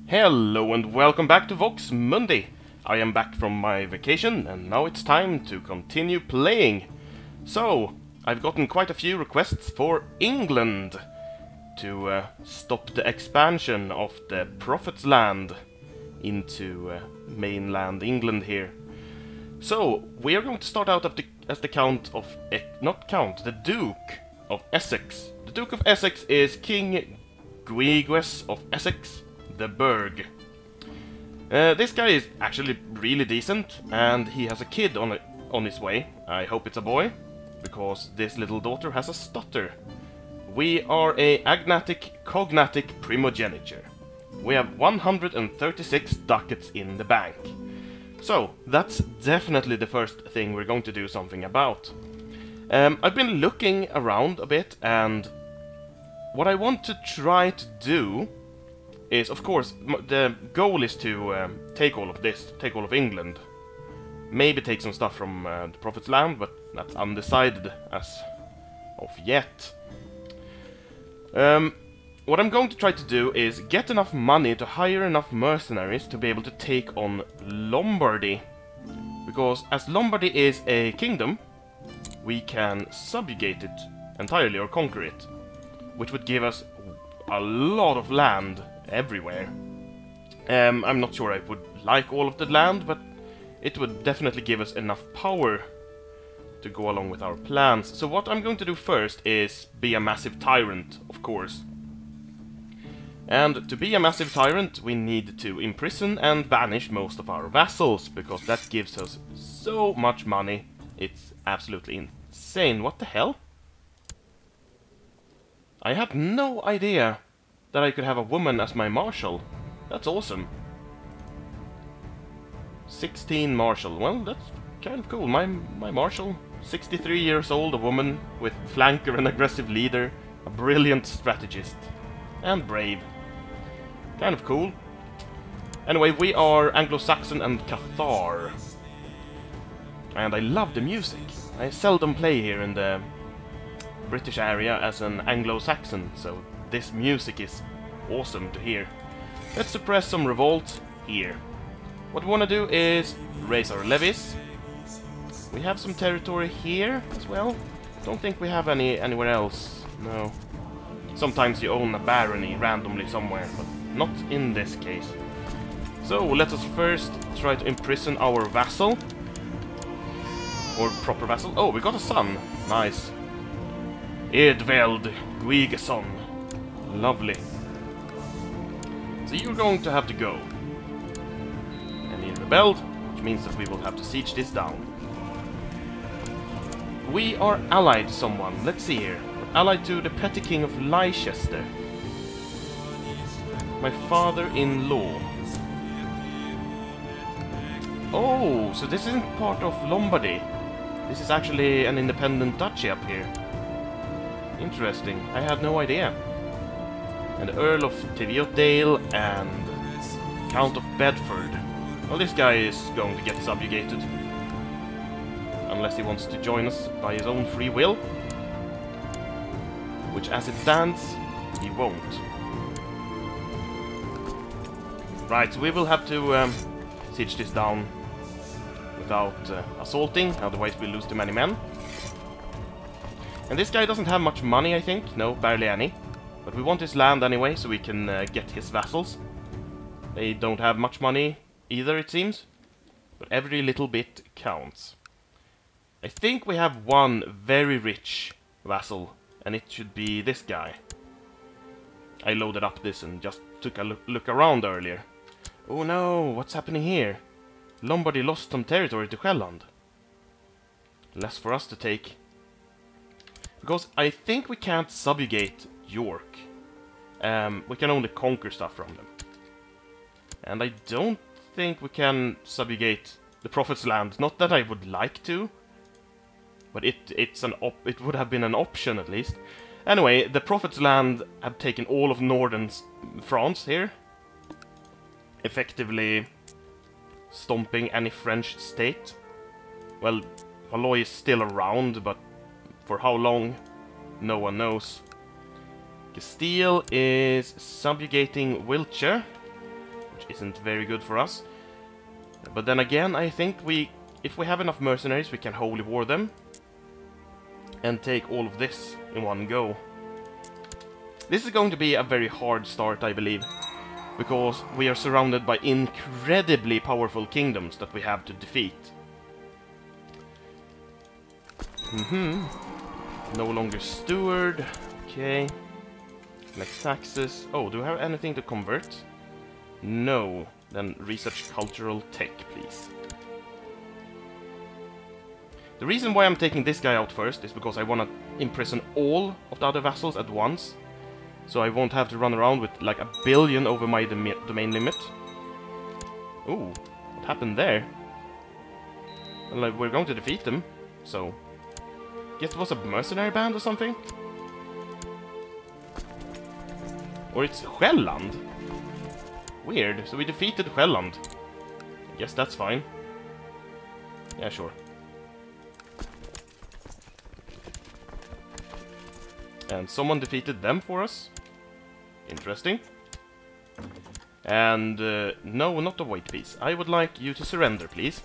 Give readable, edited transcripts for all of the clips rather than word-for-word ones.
Hello and welcome back to Vox Mundi. I am back from my vacation and now it's time to continue playing. So, I've gotten quite a few requests for England to stop the expansion of the Prophet's Land into mainland England here. So, we are going to start out as the the Duke of Essex. The Duke of Essex is King Guigues of Essex, the Burg. This guy is actually really decent, and he has a kid on his way. I hope it's a boy, because this little daughter has a stutter. We are a agnatic cognatic primogeniture. We have 136 ducats in the bank. So, that's definitely the first thing we're going to do something about. I've been looking around a bit, and what I want to try to do is, of course, the goal is to take all of this, take all of England. Maybe take some stuff from the Prophet's Land, but that's undecided as of yet. What I'm going to try to do is get enough money to hire enough mercenaries to be able to take on Lombardy. Because as Lombardy is a kingdom, we can subjugate it entirely or conquer it, which would give us a lot of land everywhere. I'm not sure I would like all of the land, but it would definitely give us enough power to go along with our plans. So what I'm going to do first is be a massive tyrant, of course. And to be a massive tyrant, we need to imprison and banish most of our vassals, because that gives us so much money. It's absolutely insane. What the hell? I had no idea that I could have a woman as my marshal. That's awesome. 16 marshal. Well, that's kind of cool. My marshal, 63 years old, a woman with flanker and aggressive leader, a brilliant strategist, and brave. Kind of cool. Anyway, we are Anglo-Saxon and Cathar. And I love the music. I seldom play here in the British area as an Anglo-Saxon, so this music is awesome to hear. Let's suppress some revolt here. What we want to do is raise our levies. We have some territory here as well. Don't think we have anywhere else. No. Sometimes you own a barony randomly somewhere, but not in this case. So let us first try to imprison our vassal. Or proper vassal. Oh, we got a son. Nice. Edveld Guigesson. Lovely. So you're going to have to go. And he rebelled, which means that we will have to siege this down. We are allied to someone. Let's see here. We're allied to the petty king of Leicester. My father-in-law. Oh, so this isn't part of Lombardy. This is actually an independent duchy up here. Interesting. I had no idea. And Earl of Teviotdale and Count of Bedford. Well, this guy is going to get subjugated. Unless he wants to join us by his own free will. Which, as it stands, he won't. Right, so we will have to siege this down without assaulting, otherwise we'll lose too many men. And this guy doesn't have much money, I think. No, barely any. But we want his land anyway, so we can get his vassals. They don't have much money either, it seems. But every little bit counts. I think we have one very rich vassal, and it should be this guy. I loaded up this and just took a look around earlier. Oh no, what's happening here? Lombardy lost some territory to Sjælland. Less for us to take. Because I think we can't subjugate York. We can only conquer stuff from them. And I don't think we can subjugate the Prophet's Land. Not that I would like to. But it would have been an option at least. Anyway, the Prophet's Land have taken all of northern France here. Effectively stomping any French state. Well, Valois is still around, but for how long, no one knows. Castile is subjugating Wiltshire. which isn't very good for us. But then again, I think if we have enough mercenaries, we can holy war them and take all of this in one go. This is going to be a very hard start, I believe, because we are surrounded by incredibly powerful kingdoms that we have to defeat. No longer steward. Okay. Collect taxes. Oh, do we have anything to convert? No. Then research cultural tech, please. The reason why I'm taking this guy out first is because I want to imprison all of the other vassals at once. So I won't have to run around with like 1 billion over my domain limit. Ooh, what happened there? Well, like, we're going to defeat them, so... Guess it was a mercenary band or something? Or it's Själland? Weird, so we defeated Själland. Guess that's fine. Yeah, sure. And someone defeated them for us. Interesting. And, no, not the white piece. I would like you to surrender, please.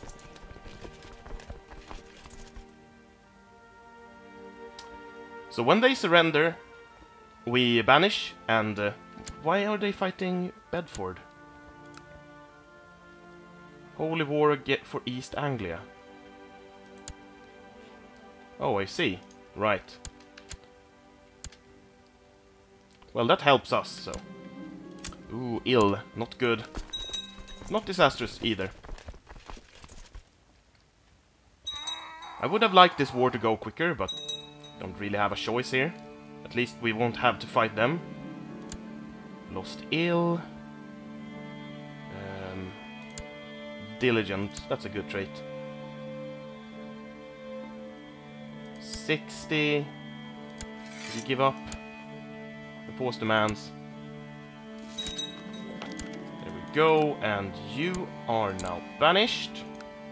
So when they surrender, we banish, and why are they fighting Bedford? Holy war for East Anglia. Oh, I see. Right. Well, that helps us, so... Ooh, ill. Not good. Not disastrous either. I would have liked this war to go quicker, but... don't really have a choice here. At least we won't have to fight them. Lost ill. Diligent. That's a good trait. 60. Did you give up? Enforce demands. There we go. And you are now banished.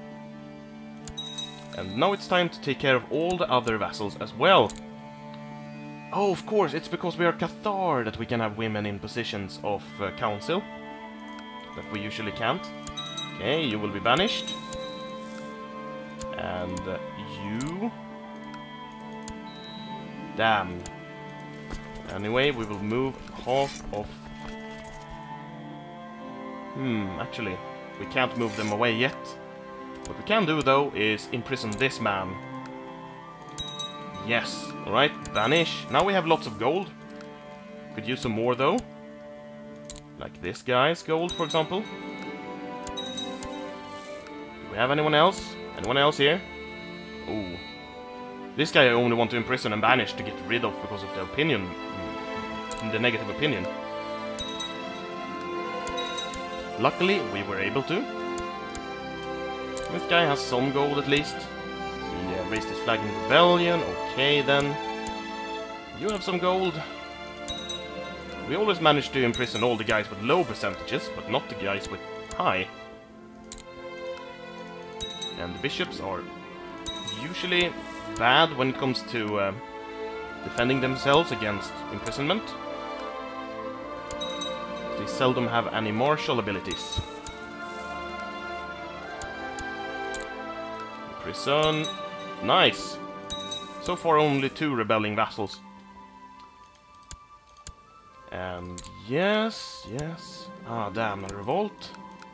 And now it's time to take care of all the other vassals as well. Oh, of course, it's because we are Cathar that we can have women in positions of council. That we usually can't. Okay, you will be banished. And you... Damn. Anyway, we will move half of... actually, we can't move them away yet. What we can do, though, is imprison this man. Yes, alright, banish. Now we have lots of gold. Could use some more, though. Like this guy's gold, for example. Do we have anyone else? Anyone else here? Ooh. This guy I only want to imprison and banish to get rid of because of the opinion. The negative opinion. Luckily, we were able to. This guy has some gold at least. He raised his flag in rebellion. Okay then. You have some gold. We always manage to imprison all the guys with low percentages, but not the guys with high. And the bishops are usually bad when it comes to defending themselves against imprisonment. They seldom have any martial abilities. Prison. Nice. So far only 2 rebelling vassals. And yes. Ah, damn, a revolt.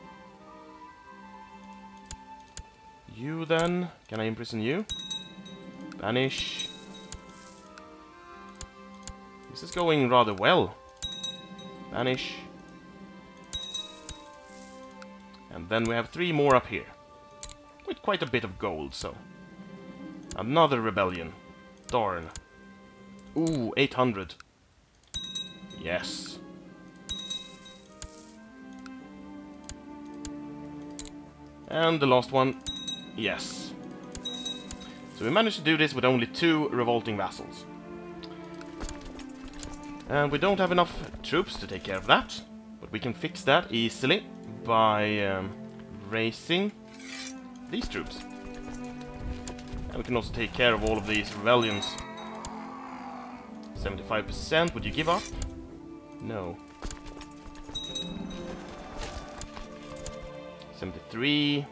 You then. Can I imprison you? Banish. This is going rather well. Banish. And then we have 3 more up here. With quite a bit of gold, so... Another rebellion. Darn. Ooh, 800. Yes. And the last one. Yes. So we managed to do this with only 2 revolting vassals. And we don't have enough troops to take care of that. But we can fix that easily by raising these troops. And we can also take care of all of these rebellions. 75%, would you give up? No. 73.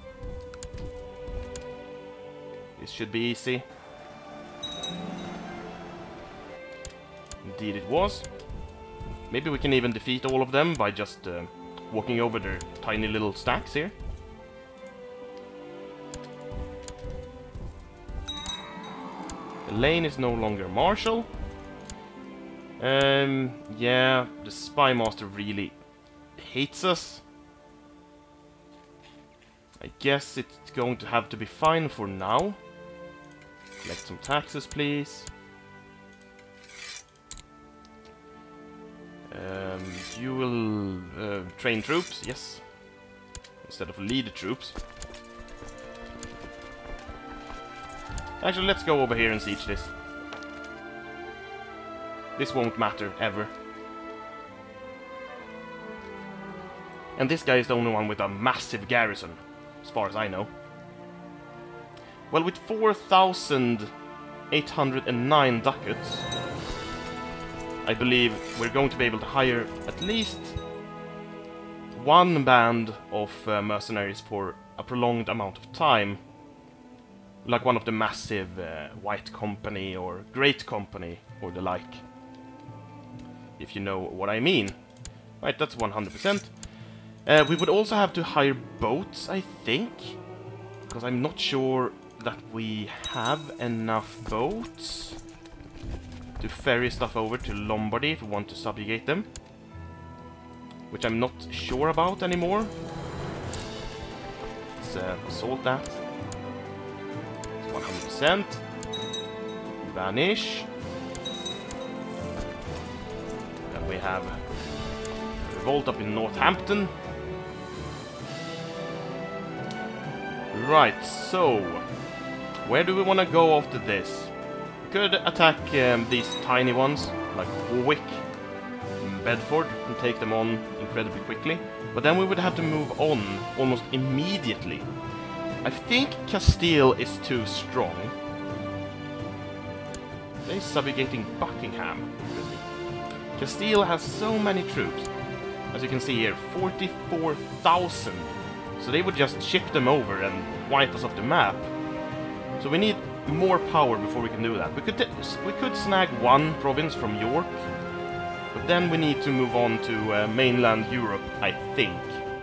This should be easy. Indeed it was. Maybe we can even defeat all of them by just walking over their tiny little stacks here. Elaine is no longer Marshal. Yeah, the Spy Master really hates us. I guess it's going to have to be fine for now. Collect some taxes, please. You will train troops, yes. Instead of lead troops. Actually, let's go over here and siege this. This won't matter, ever. And this guy is the only one with a massive garrison, as far as I know. Well, with 4,809 ducats, I believe we're going to be able to hire at least one band of mercenaries for a prolonged amount of time. Like one of the massive White Company or Great Company or the like. If you know what I mean. Right, that's 100%. We would also have to hire boats, I think. Because I'm not sure that we have enough boats to ferry stuff over to Lombardy if we want to subjugate them. Which I'm not sure about anymore. Let's assault that. It's 100%. Vanish. And we have a revolt up in Northampton. Right, so where do we want to go after this? We could attack these tiny ones, like Warwick and Bedford, and take them on incredibly quickly. But then we would have to move on almost immediately. I think Castile is too strong. They're subjugating Buckingham. Castile has so many troops. As you can see here, 44,000. So they would just ship them over and wipe us off the map. So we need more power before we can do that. We could snag one province from York, but then we need to move on to mainland Europe, I think.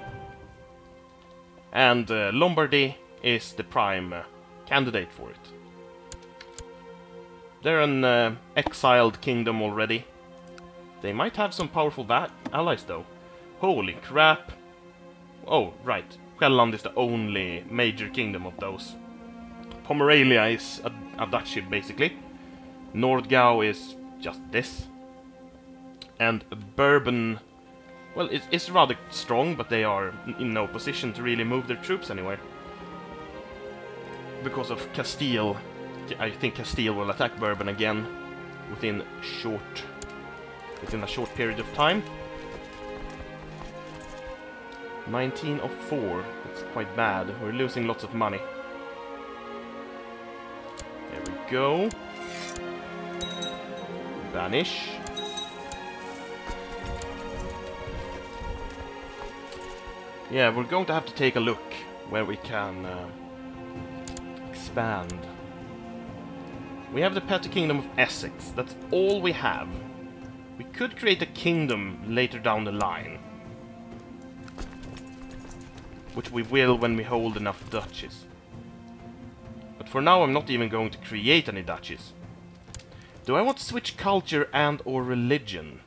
And Lombardy is the prime candidate for it. They're an exiled kingdom already. They might have some powerful allies though. Holy crap! Oh, right. Sjælland is the only major kingdom of those. Pomerania is a duchy, basically. Nordgau is just this. And Bourbon, well, it's rather strong, but they are in no position to really move their troops anywhere. Because of Castile. I think Castile will attack Bourbon again within a short period of time. 1904. That's quite bad. We're losing lots of money. There we go. Vanish. Yeah, we're going to have to take a look where we can expand. We have the petty kingdom of Essex. That's all we have. We could create a kingdom later down the line. Which we will when we hold enough duchies. But for now I'm not even going to create any duchies. Do I want to switch culture and or religion?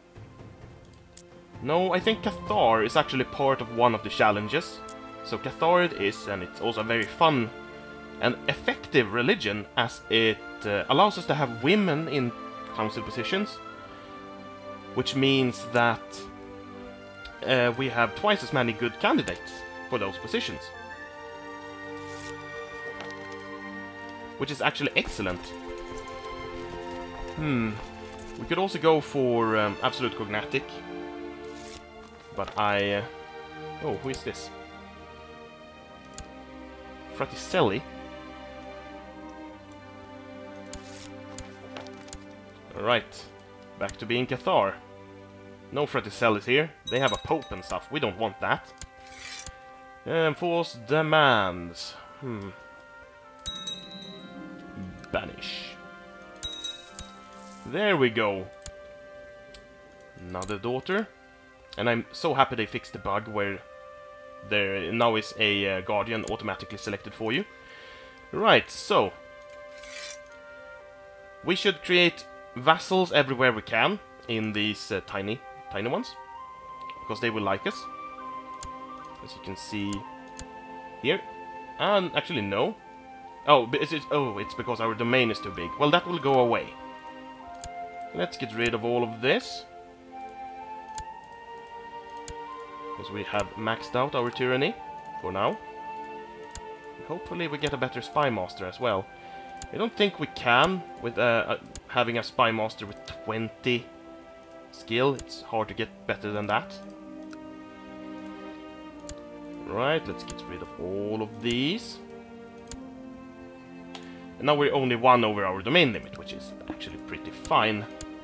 No, I think Cathar is actually part of one of the challenges. So Cathar it is, and it's also a very fun and effective religion, as it allows us to have women in council positions. Which means that we have twice as many good candidates for those positions. Which is actually excellent. We could also go for Absolute Cognatic. But oh, who is this? Fraticelli? Alright, back to being Cathar. No Fraticellis here. They have a pope and stuff. We don't want that. Force demands. Banish. There we go. Another daughter. And I'm so happy they fixed the bug where there now is a guardian automatically selected for you. Right, so we should create vassals everywhere we can in these tiny ones, because they will like us, as you can see here. And actually no. Oh, it's because our domain is too big. Well, that will go away. Let's get rid of all of this, because we have maxed out our tyranny for now. Hopefully we get a better spy master as well. I don't think we can with having a spy master with 20 skill. It's hard to get better than that. Right, let's get rid of all of these. And now we're only 1 over our domain limit, which is actually pretty fine.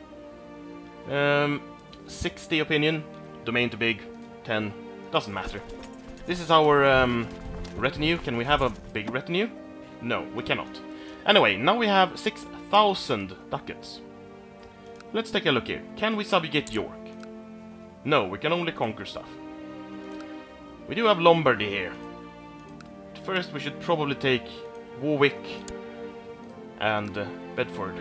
60 opinion, domain too big, 10, doesn't matter. This is our retinue. Can we have a big retinue? No, we cannot. Anyway, now we have 6,000 ducats. Let's take a look here. Can we subjugate York? No, we can only conquer stuff. We do have Lombardy here. First we should probably take Warwick and Bedford.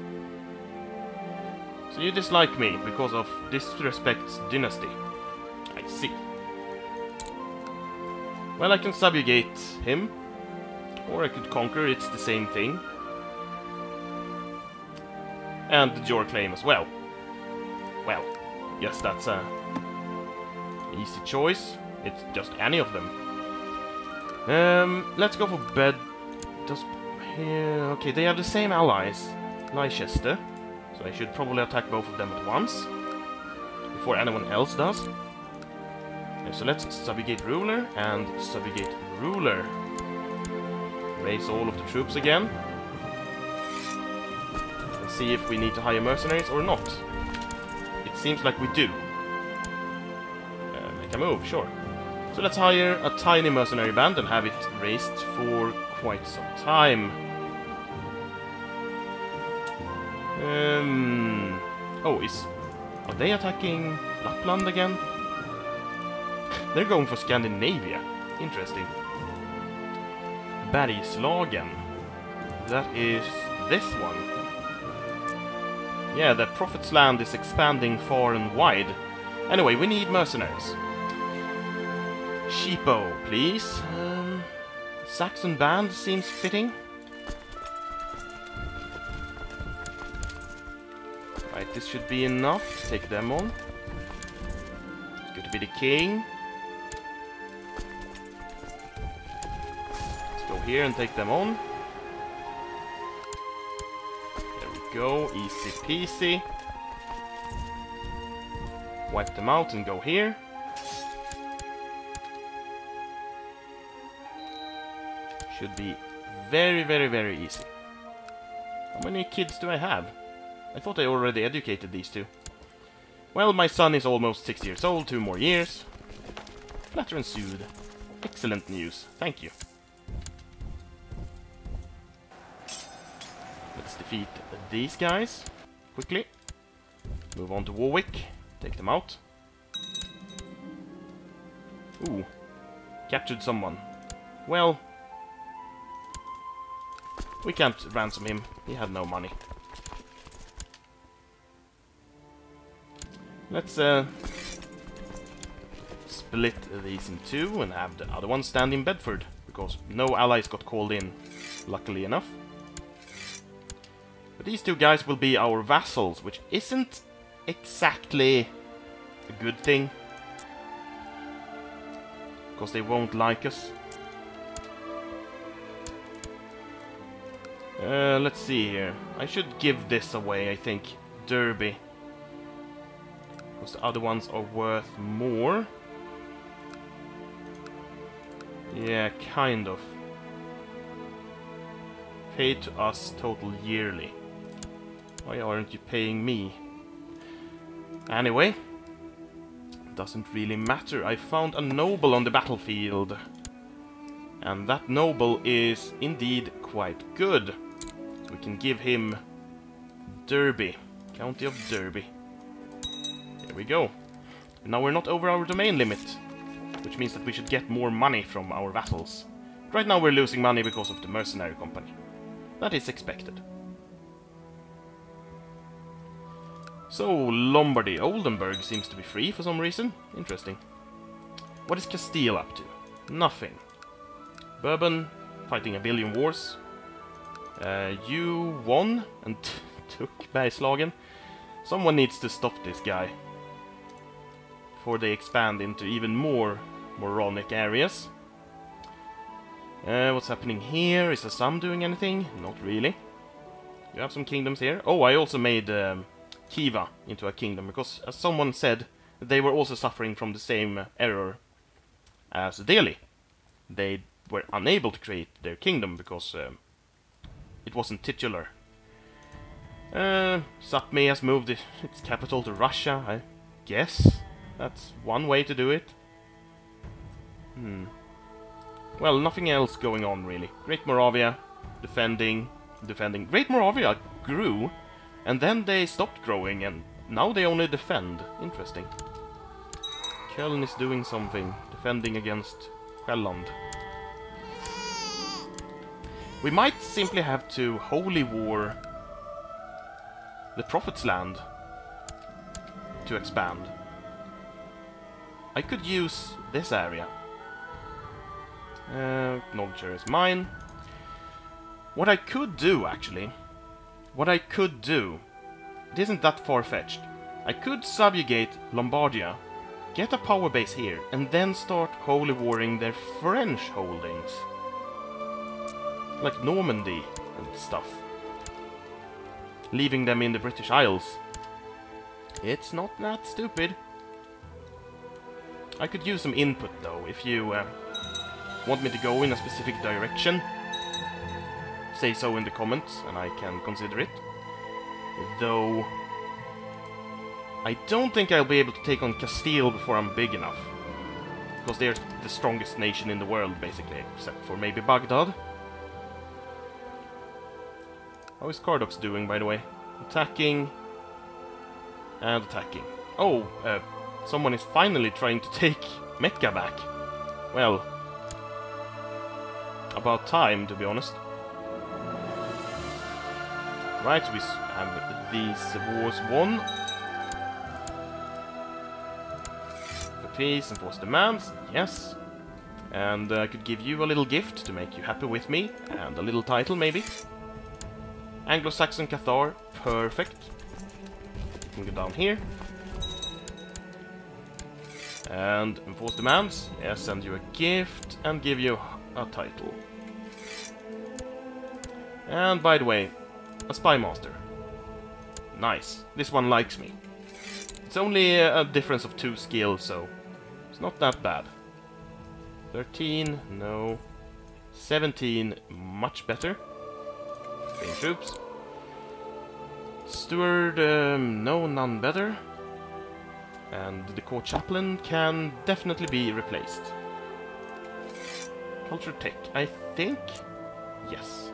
So you dislike me because of disrespect's dynasty. I see. Well, I can subjugate him, or I could conquer, it's the same thing. And your claim as well. Well, yes, that's a easy choice. It's just any of them. Let's go for Bed. Okay, they have the same allies, Leicester. So I should probably attack both of them at once, before anyone else does. So let's subjugate ruler and subjugate ruler. Raise all of the troops again. And see if we need to hire mercenaries or not. It seems like we do. Make a move, sure. So let's hire a tiny mercenary band and have it raised for quite some time. Oh, are they attacking Lapland again? They're going for Scandinavia. Interesting. Bergslagen. That is this one. Yeah, the Prophet's land is expanding far and wide. Anyway, we need mercenaries. Sheepo, please. Saxon band seems fitting. Right, this should be enough to take them on. It's good to be the king. Let's go here and take them on. There we go, easy peasy. Wipe them out and go here. Should be very, very, very easy. How many kids do I have? I thought I already educated these two. Well, my son is almost 6 years old, 2 more years. Flatter and soothe. Excellent news, thank you. Let's defeat these guys quickly. Move on to Warwick, take them out. Ooh, captured someone. Well, we can't ransom him, he had no money. Let's split these in 2 and have the other one stand in Bedford, because no allies got called in, luckily enough. But these 2 guys will be our vassals, which isn't exactly a good thing, because they won't like us. Let's see here. I should give this away, I think. Derby. Because the other ones are worth more. Yeah, kind of. Paid to us total yearly. Why aren't you paying me? Anyway. doesn't really matter. I found a noble on the battlefield. And that noble is indeed quite good. So we can give him Derby. County of Derby. There we go. Now we're not over our domain limit, which means that we should get more money from our vassals. Right now we're losing money because of the mercenary company. That is expected. So, Lombardy. Oldenburg seems to be free for some reason. Interesting. What is Castile up to? Nothing. Bourbon, fighting a billion wars. You won and took Bergslagen. Someone needs to stop this guy before they expand into even more moronic areas. What's happening here? Is Assam doing anything? Not really. You have some kingdoms here. Oh, I also made Khiva into a kingdom, because as someone said, they were also suffering from the same error as Delhi. They were unable to create their kingdom because it wasn't titular. Sapmi has moved its capital to Russia, I guess. That's one way to do it. Well, nothing else going on really. Great Moravia, defending. Great Moravia grew, and then they stopped growing, and now they only defend. Interesting. Köln is doing something, defending against Sjælland. We might simply have to holy war the Prophet's land to expand. I could use this area. Knowledge is mine. What I could do, actually, it isn't that far-fetched. I could subjugate Lombardia, get a power base here, and then start holy warring their French holdings. Like Normandy and stuff. Leaving them in the British Isles. It's not that stupid. I could use some input though, if you want me to go in a specific direction. Say so in the comments, and I can consider it. Though I don't think I'll be able to take on Castile before I'm big enough. Because they're the strongest nation in the world, basically, except for maybe Baghdad. How is Cardox doing, by the way? Attacking. And attacking. Oh, someone is finally trying to take Mecca back. Well, about time, to be honest. Right, we have these wars won. For peace, enforce demands, yes. And I could give you a little gift to make you happy with me, and a little title, maybe. Anglo-Saxon Cathar, perfect. You can go down here. And enforce demands, yes, send you a gift, and give you a title. And by the way, a spy master. Nice, this one likes me. It's only a difference of 2 skills, so it's not that bad. 13, no. 17, much better. Train troops. Steward, no, none better. And the court chaplain can definitely be replaced. Culture tech, I think? Yes.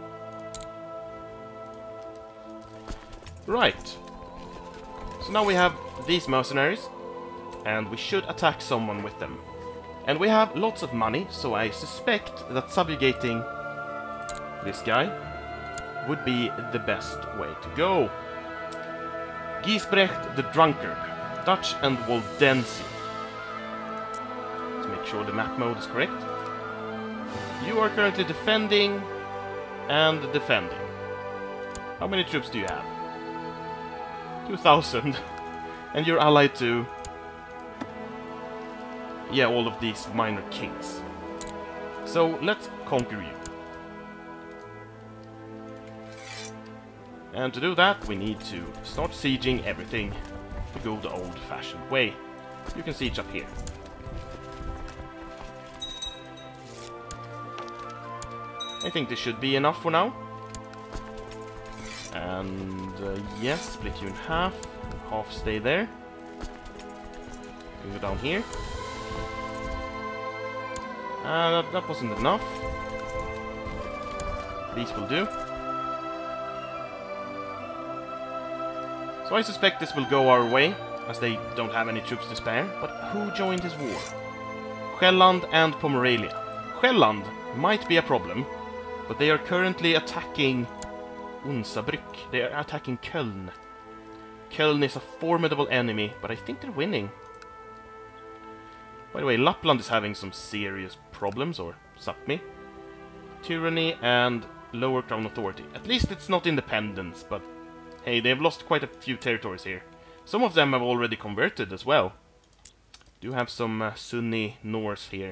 Right. So now we have these mercenaries, and we should attack someone with them. And we have lots of money, so I suspect that subjugating this guy would be the best way to go. Giesbrecht the Drunkard, Dutch and Waldense. Let's make sure the map mode is correct. You are currently defending and defending. How many troops do you have? 2,000. And you're allied to... yeah, all of these minor kings. So let's conquer you. And to do that, we need to start sieging everything to go the old-fashioned way. You can siege up here. I think this should be enough for now. And yes, split you in half. Half stay there. We go down here. That wasn't enough. These will do. So I suspect this will go our way, as they don't have any troops to spare. But who joined his war? Sjælland and Pomerania. Sjælland might be a problem, but they are currently attacking Unsabrück. They are attacking Köln. Köln is a formidable enemy, but I think they're winning. By the way, Lapland is having some serious problems, or Sápmi. Tyranny and lower crown authority. At least it's not independence, but hey, they've lost quite a few territories here. Some of them have already converted as well. Do have some Sunni Norse here.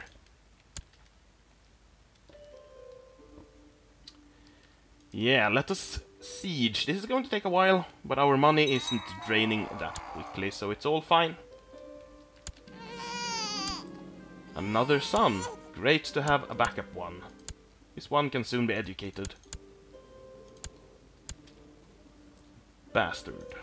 Yeah, let us siege. This is going to take a while, but our money isn't draining that quickly, so it's all fine. Another son. Great to have a backup one. This one can soon be educated. Bastard.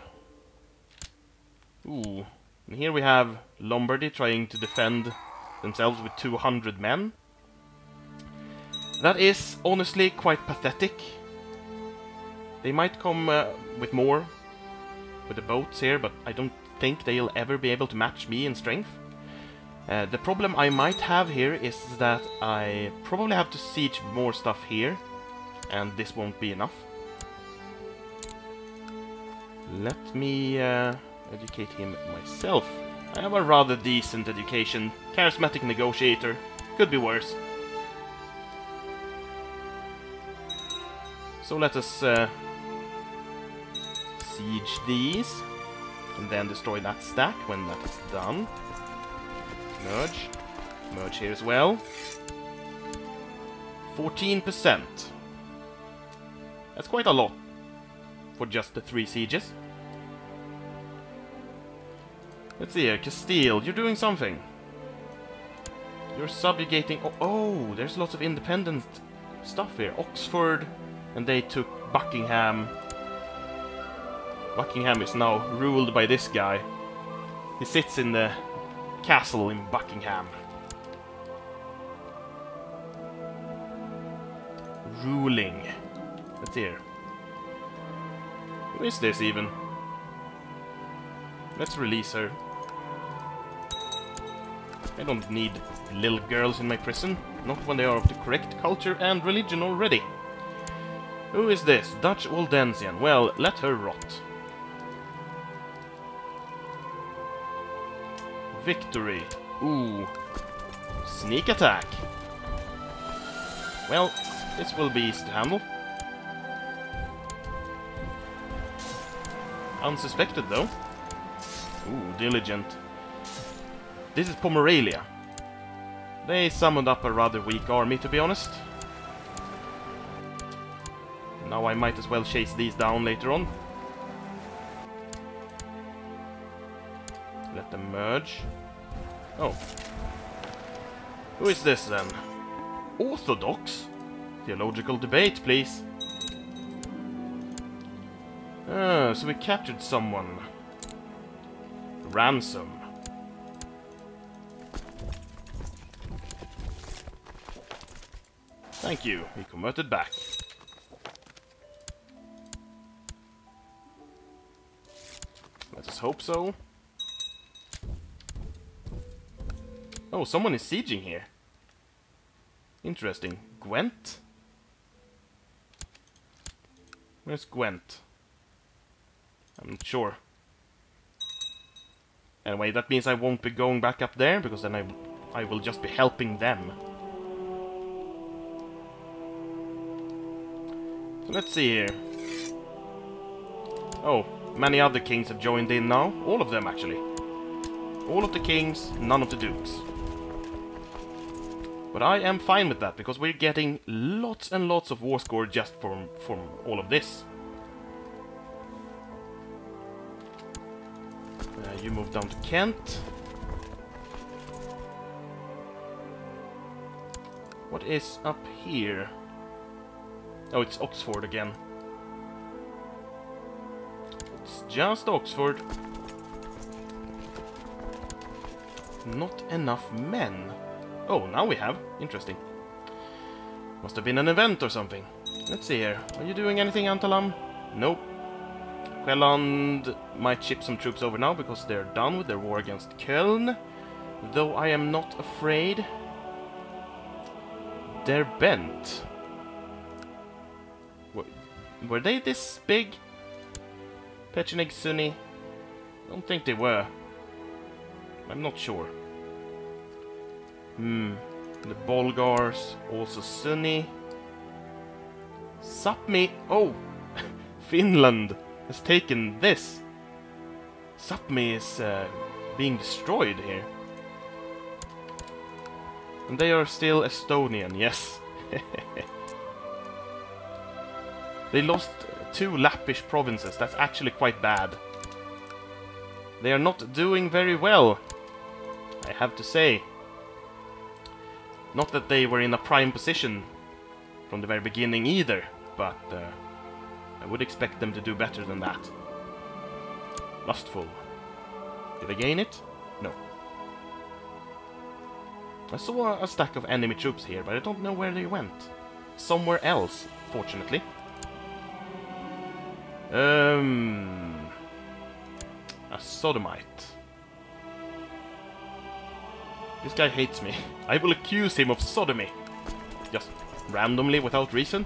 Ooh. And here we have Lombardy trying to defend themselves with 200 men. That is honestly quite pathetic. They might come with more with the boats here, but I don't think they'll ever be able to match me in strength. The problem I might have here is that I probably have to siege more stuff here, and this won't be enough. Let me educate him myself. I have a rather decent education. Charismatic negotiator. Could be worse. So let us siege these, and then destroy that stack when that is done. Merge. Merge here as well. 14%. That's quite a lot for just the 3 sieges. Let's see here, Castile, you're doing something. You're subjugating... Oh, there's lots of independent stuff here. Oxford, and they took Buckingham. Buckingham is now ruled by this guy. He sits in the castle in Buckingham. Ruling. Let's hear. Who is this even? Let's release her. I don't need little girls in my prison. Not when they are of the correct culture and religion already. Who is this? Dutch Waldensian. Well, let her rot. Victory. Ooh. Sneak attack. Well, this will be easy to handle. Unsuspected though. Ooh, diligent. This is Pomerania. They summoned up a rather weak army, to be honest. Now I might as well chase these down later on. Let them merge. Oh. Who is this then? Orthodox? Theological debate, please. Ah, so we captured someone. Ransom. Thank you, he converted back. Let us hope so. Oh, someone is sieging here. Interesting. Gwent? Where's Gwent? I'm not sure. Anyway, that means I won't be going back up there, because then I will just be helping them. So let's see here. Oh, many other kings have joined in now. All of them, actually. All of the kings, none of the dukes. But I am fine with that, because we're getting lots and lots of war score just from all of this. You move down to Kent. What is up here? Oh, it's Oxford again. It's just Oxford. Not enough men. Oh, now we have. Interesting. Must have been an event or something. Let's see here. Are you doing anything, Antalam? Nope. Quelland might ship some troops over now because they're done with their war against Köln. Though I am not afraid. They're bent. Were they this big? Pecheneg Sunni? Don't think they were. I'm not sure. The Bulgars, also Sunni. Sapmi. Oh! Finland has taken this. Sapmi is being destroyed here. And they are still Estonian, yes. They lost 2 Lappish provinces. That's actually quite bad. They are not doing very well, I have to say. Not that they were in a prime position from the very beginning either, but I would expect them to do better than that. Lustful. Did I gain it? No. I saw a stack of enemy troops here, but I don't know where they went. Somewhere else, fortunately. A sodomite. This guy hates me. I will accuse him of sodomy. Just randomly, without reason.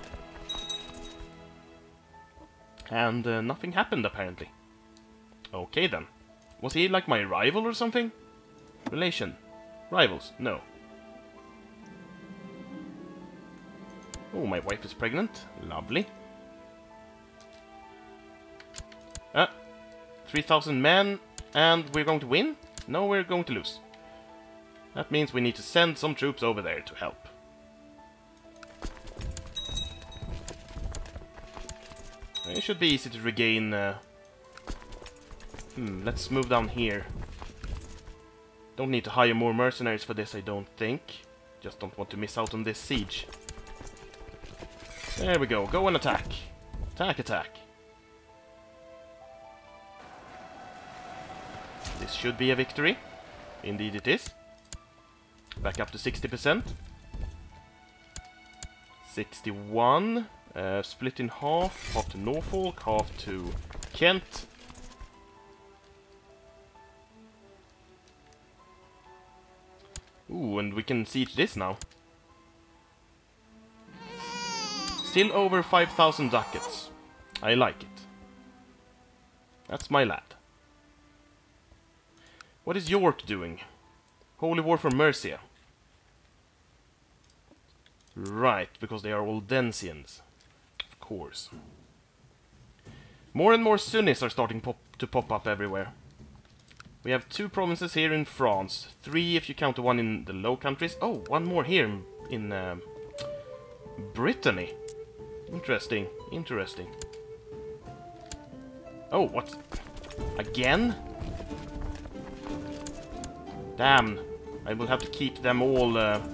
And nothing happened, apparently. Okay, then. Was he like my rival or something? Relation. Rivals. No. Oh, my wife is pregnant. Lovely. 3,000 men, and we're going to win? No, we're going to lose. That means we need to send some troops over there to help. It should be easy to regain... let's move down here. Don't need to hire more mercenaries for this, I don't think. Just don't want to miss out on this siege. There we go, go and attack. Attack, attack. This should be a victory. Indeed it is. Back up to 60%. 61. Split in half. Half to Norfolk, half to Kent. Ooh, and we can siege this now. Still over 5,000 ducats. I like it. That's my lad. What is York doing? Holy War for Mercia. Right, because they are Waldensians. Of course. More and more Sunnis are starting to pop up everywhere. We have 2 provinces here in France. 3 if you count the one in the Low Countries. Oh, one more here in Brittany. Interesting, interesting. Oh, what? Again? Damn, I will have to keep them all,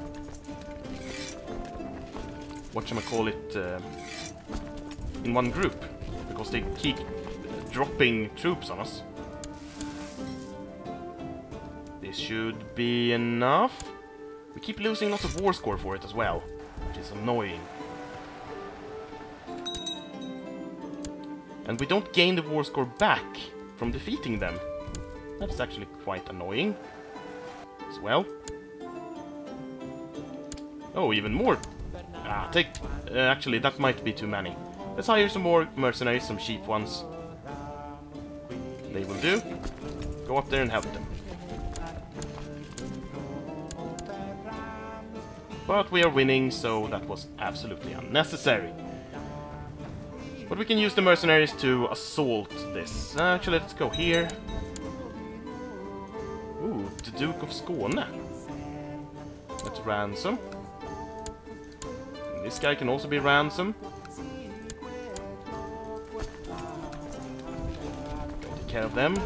whatchamacallit, in one group, because they keep dropping troops on us. This should be enough. We keep losing lots of war score for it as well, which is annoying. And we don't gain the war score back from defeating them. That's actually quite annoying. As well. Oh, even more. Actually, that might be too many. Let's hire some more mercenaries, some cheap ones. They will do. Go up there and help them. But we are winning, so that was absolutely unnecessary. But we can use the mercenaries to assault this. Actually, let's go here. Ooh, the Duke of Skåne. Let's ransom. This guy can also be ransom. Take care of them.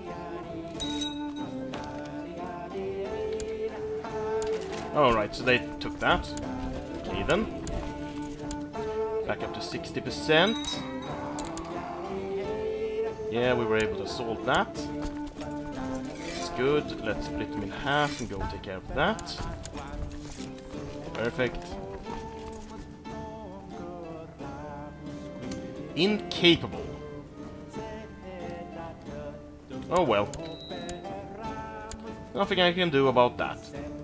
Alright, so they took that. Okay then. Back up to 60%. Yeah, we were able to assault that. good. Let's split them in half and go take care of that. Perfect. Incapable. Oh well. Nothing I can do about that.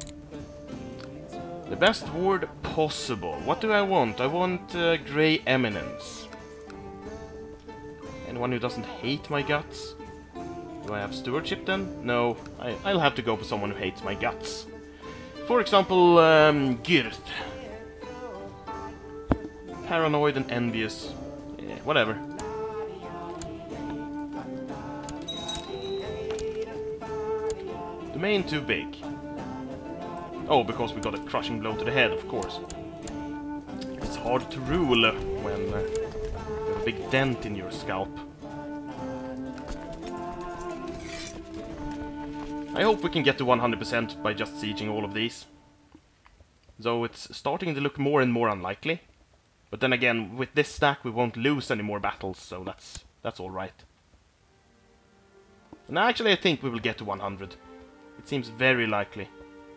The best ward possible. What do I want? I want Grey Eminence. Anyone who doesn't hate my guts? Do I have stewardship then? No, I'll have to go for someone who hates my guts. For example, Girth. Paranoid and envious. Yeah, whatever. Domain too big. Oh, because we got a crushing blow to the head, of course. It's hard to rule when you have a big dent in your scalp. I hope we can get to 100% by just sieging all of these. Though it's starting to look more and more unlikely. But then again, with this stack we won't lose any more battles, so that's alright. And actually I think we will get to 100. It seems very likely.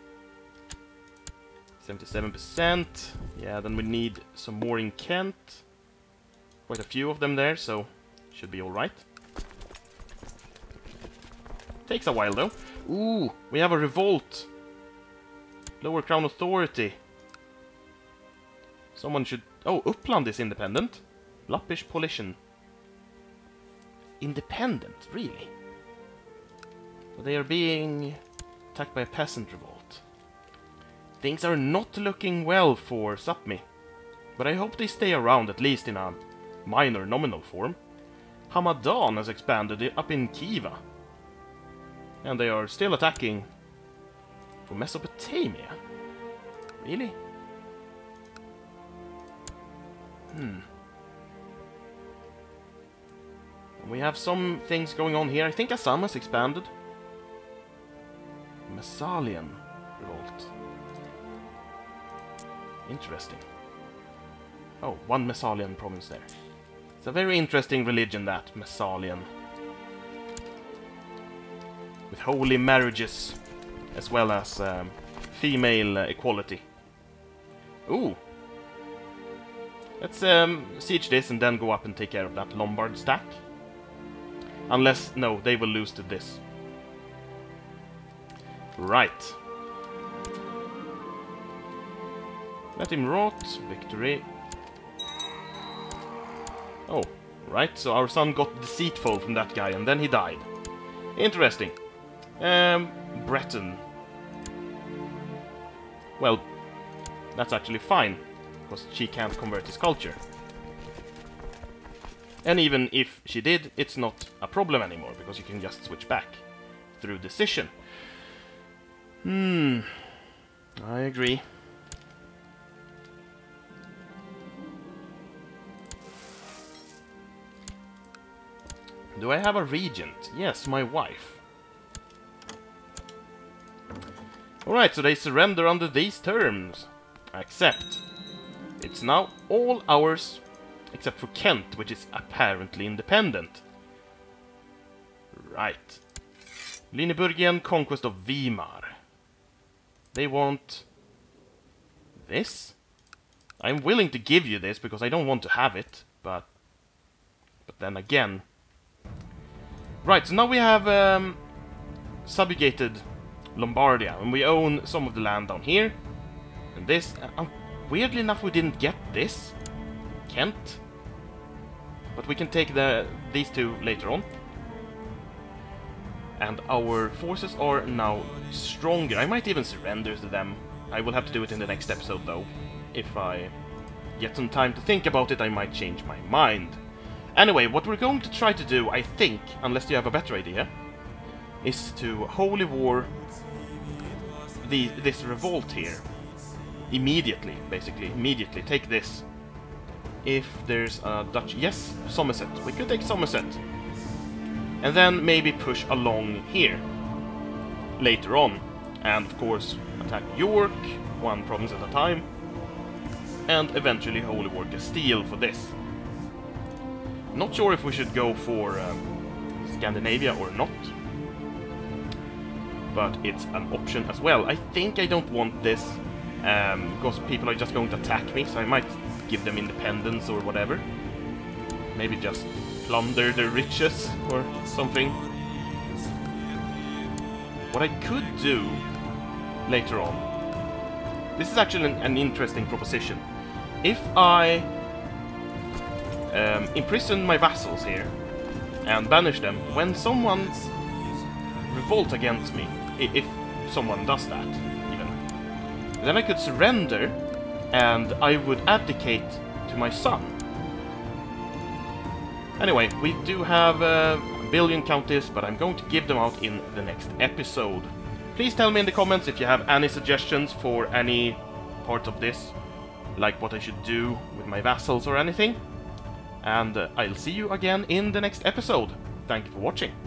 77%. Yeah, then we need some more in Kent. Quite a few of them there, so should be alright. Takes a while though. Ooh, we have a revolt. Lower Crown Authority. Someone should... Oh, Uppland is independent. Lappish Polition. Independent? Really? But they are being attacked by a peasant revolt. Things are not looking well for Sapmi. But I hope they stay around, at least in a minor nominal form. Hamadan has expanded up in Khiva. And they are still attacking from Mesopotamia. Really? We have some things going on here. I think Assam has expanded. Massalian revolt. Interesting. Oh, one Massalian province there. It's a very interesting religion, that Massalian. With holy marriages, as well as female equality. Ooh. Let's siege this and then go up and take care of that Lombard stack. Unless, no, they will lose to this. Right. Let him rot. Victory. Oh, right, so our son got deceitful from that guy and then he died. Interesting. Breton. Well, that's actually fine, because she can't convert his culture. And even if she did, it's not a problem anymore, because you can just switch back through decision. I agree. Do I have a regent? Yes, my wife. Alright, so they surrender under these terms. Accept. It's now all ours, except for Kent, which is apparently independent. Right. Lüneburgian conquest of Weimar. They want this? I'm willing to give you this, because I don't want to have it, but then again... Right, so now we have subjugated Lombardia, and we own some of the land down here. And this, weirdly enough, we didn't get this. Kent. But we can take these two later on. And our forces are now stronger. I might even surrender to them. I will have to do it in the next episode, though. If I get some time to think about it, I might change my mind. Anyway, what we're going to try to do, I think, unless you have a better idea, is to holy war this revolt here. Immediately, basically. Immediately. Take this. If there's a Dutch... Yes, Somerset. We could take Somerset. And then maybe push along here. Later on. And, of course, attack York, one province at a time. And eventually holy war Castile for this. Not sure if we should go for Scandinavia or not. but it's an option as well. I think I don't want this, because people are just going to attack me, so I might give them independence or whatever. Maybe just plunder their riches or something. What I could do later on, this is actually an interesting proposition. If I imprison my vassals here and banish them, when someone revolts against me, if someone does that even, then I could surrender and I would abdicate to my son. Anyway, we do have a billion counties, but I'm going to give them out in the next episode. Please tell me in the comments if you have any suggestions for any part of this, like what I should do with my vassals or anything. And I'll see you again in the next episode. Thank you for watching.